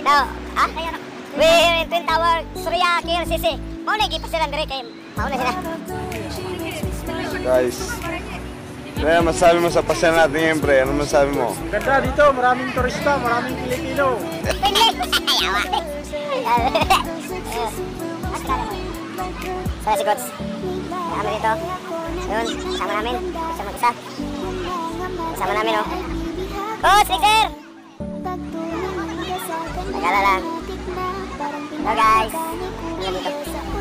Now, we Twin Tower, Surya, KLCC. Mauna, gipas sila dire kay mauna sila. Guys, ano masabi mo sa pasya natin ngayon, pre? Ano masabi mo? Ganda dito, maraming turista, maraming Pilipino. Saya si Coach. Kami dito. Yun, sama namin. Isa mag-isa. Sama namin, oh. Coach, Victor! Nagala lang. Hello, guys. Ano dito?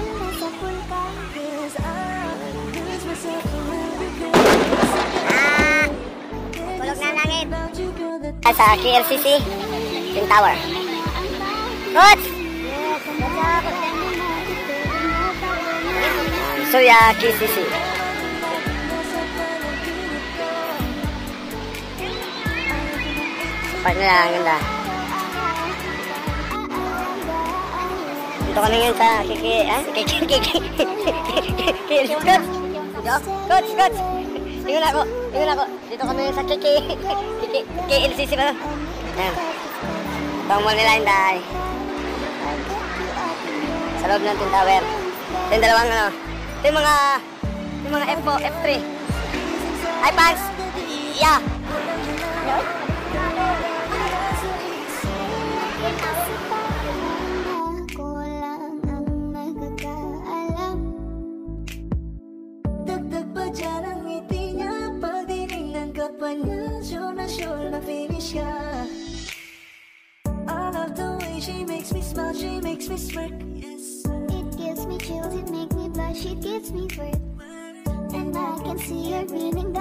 Tulog na langit. Sa KLCC, Twin Tower. Coach! Surya, KLCC. Part nila, ang ganda. Dito kami ngayon sa Coach! Tingnan ako. Dito kami ngayon sa KLCC ba? Ayan. Ito ang mall nila, Inday. Sa loob ng Twin Tower. Ito yung dalawang ano. Ito yung mga F4, F3. Hi, Pans! Yeah! Sure na finish ka. I love the way she makes me smile, she makes me smirk. Yes. It gives me chills, it makes me blush, it gives me worth. And I can see her meaning.